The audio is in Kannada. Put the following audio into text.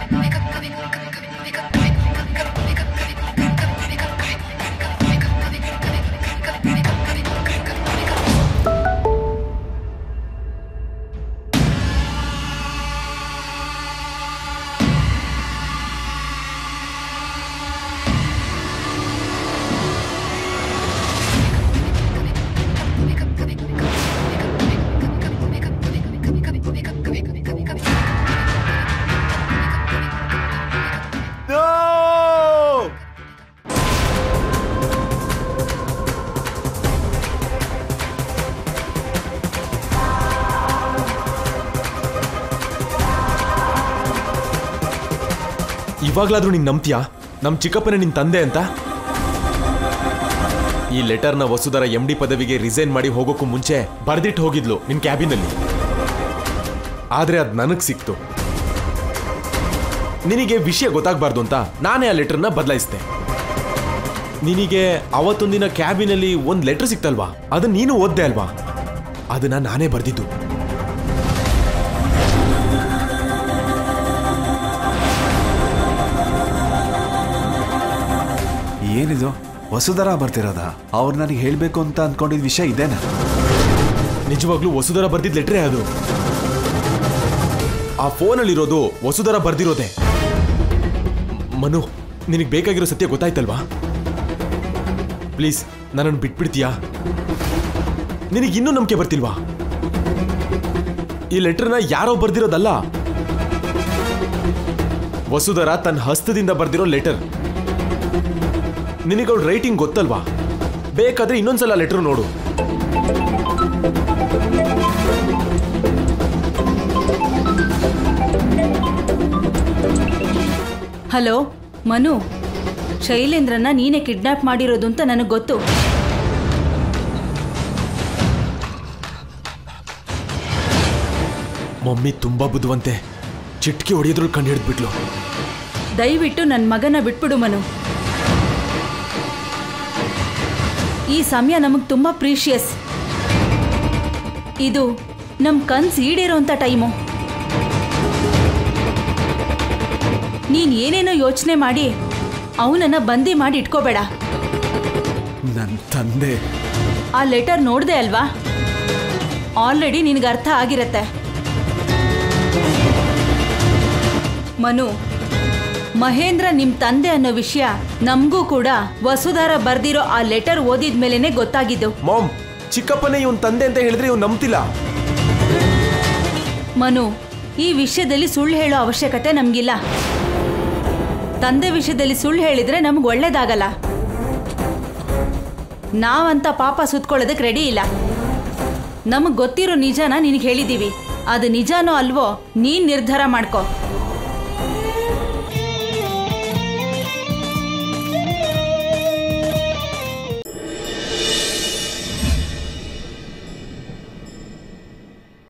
ಇವಾಗ್ಲಾದ್ರೂ ನೀನ್ ನಂಬ್ತೀಯಾ ನಮ್ ಚಿಕ್ಕಪ್ಪನೇ ನಿನ್ ತಂದೆ ಅಂತ? ಈ ಲೆಟರ್ನ ವಸುಧರ MD ಪದವಿಗೆ ರಿಸೈನ್ ಮಾಡಿ ಹೋಗೋಕ್ಕೂ ಮುಂಚೆ ಬರ್ದಿಟ್ಟು ಹೋಗಿದ್ಲು ನಿನ್ ಕ್ಯಾಬಿನಲ್ಲಿ. ಆದ್ರೆ ಅದ್ ನನಗ್ ಸಿಕ್ತು. ನಿನಗೆ ವಿಷಯ ಗೊತ್ತಾಗ್ಬಾರ್ದು ಅಂತ ನಾನೇ ಆ ಲೆಟರ್ನ ಬದಲಾಯಿಸ್ದೆ. ನಿನಗೆ ಅವತ್ತೊಂದಿನ ಕ್ಯಾಬಿನಲ್ಲಿ ಒಂದ್ ಲೆಟರ್ ಸಿಕ್ತಲ್ವಾ, ಅದನ್ನ ನೀನು ಓದ್ದೆ ಅಲ್ವಾ? ಅದನ್ನ ನಾನೇ ಬರ್ದಿದ್ದು. ಏನಿದು ವಸುಧರ ಬರ್ತಿರೋದ? ಅವ್ರು ನನಗೆ ಹೇಳ್ಬೇಕು ಅಂತ ಅನ್ಕೊಂಡಿದ್ ವಿಷಯ ಇದೇನಾ? ನಿಜವಾಗ್ಲೂ ವಸುಧರ ಬರ್ದಿದ್ ಲೆಟ್ರೇ ಅದು. ಆ ಫೋನಲ್ಲಿರೋದು ವಸುಧರ ಬರ್ದಿರೋದೆ. ಮನು, ನಿನಗೆ ಬೇಕಾಗಿರೋ ಸತ್ಯ ಗೊತ್ತಾಯ್ತಲ್ವಾ? ಪ್ಲೀಸ್ ನನ್ನನ್ನು ಬಿಟ್ಬಿಡ್ತೀಯಾ? ನಿನಗಿನ್ನೂ ನಂಬಿಕೆ ಬರ್ತಿಲ್ವಾ? ಈ ಲೆಟರ್ನ ಯಾರೋ ಬರ್ದಿರೋದಲ್ಲ, ವಸುಧರ ತನ್ನ ಹಸ್ತದಿಂದ ಬರ್ದಿರೋ ಲೆಟರ್. ನಿನಗವಳ ರೈಟಿಂಗ್ ಗೊತ್ತಲ್ವಾ? ಬೇಕಾದ್ರೆ ಇನ್ನೊಂದ್ಸಲ ಲೆಟರ್ ನೋಡು. ಹಲೋ ಮನು, ಶೈಲೇಂದ್ರನ ನೀನೇ ಕಿಡ್ನಾಪ್ ಮಾಡಿರೋದು ಅಂತ ನನಗೆ ಗೊತ್ತು. ಮಮ್ಮಿ ತುಂಬಾ ಬುದ್ಧಿವಂತೆ, ಚಿಟ್ಕಿ ಹೊಡೆಯೋದ್ರಲ್ಲಿ ಕಂಡು ಹಿಡಿದ್ಬಿಟ್ಲು. ದಯವಿಟ್ಟು ನನ್ನ ಮಗನ ಬಿಟ್ಬಿಡು ಮನು. ಈ ಸಮಯ ನಮಗೆ ತುಂಬಾ ಪ್ರೀಶಿಯಸ್. ಇದು ನಮ್ಮ ಕನ್ಸು ಈಡೇರೋಂಥ ಟೈಮು. ನೀನ್ ಏನೇನೋ ಯೋಚನೆ ಮಾಡಿ ಅವನನ್ನ ಬಂದಿ ಮಾಡಿ ಇಟ್ಕೋಬೇಡ. ನನ್ನ ತಂದೆ ಆ ಲೆಟರ್ ನೋಡ್ದೆ ಅಲ್ವಾ? ಆಲ್ರೆಡಿ ನಿನಗೆ ಅರ್ಥ ಆಗಿರತ್ತೆ. ಮನು, ಮಹೇಂದ್ರ ನಿಮ್ ತಂದೆ ಅನ್ನೋ ವಿಷಯ ನಮಗೂ ಕೂಡ ವಸುಧರ ಬರ್ದಿರೋ ಆ ಲೆಟರ್ ಓದಿದ ಮೇಲೇನೆ ಗೊತ್ತಾಗಿದ್ದು. ಮಾಮ್, ಚಿಕ್ಕಪ್ಪನೇ ಇವನ್ ತಂದೆ ಅಂತ ಹೇಳಿದ್ರೆ ಇವ್ ನಂಬ್ತಿಲ್ಲ. ಮನು, ಈ ವಿಷಯದಲ್ಲಿ ಸುಳ್ಳು ಹೇಳೋ ಅವಶ್ಯಕತೆ ನಮ್ಗಿಲ್ಲ. ತಂದೆ ವಿಷಯದಲ್ಲಿ ಸುಳ್ಳು ಹೇಳಿದ್ರೆ ನಮ್ಗೆ ಒಳ್ಳೇದಾಗಲ್ಲ. ನಾವಂತ ಪಾಪ ಸುತ್ಕೊಳ್ಳೋದಕ್ಕೆ ರೆಡಿ ಇಲ್ಲ. ನಮಗ್ ಗೊತ್ತಿರೋ ನಿಜಾನ ನಿನಗೆ ಹೇಳಿದೀವಿ. ಅದು ನಿಜಾನೋ ಅಲ್ವೋ ನೀನ್ ನಿರ್ಧಾರ ಮಾಡ್ಕೋ.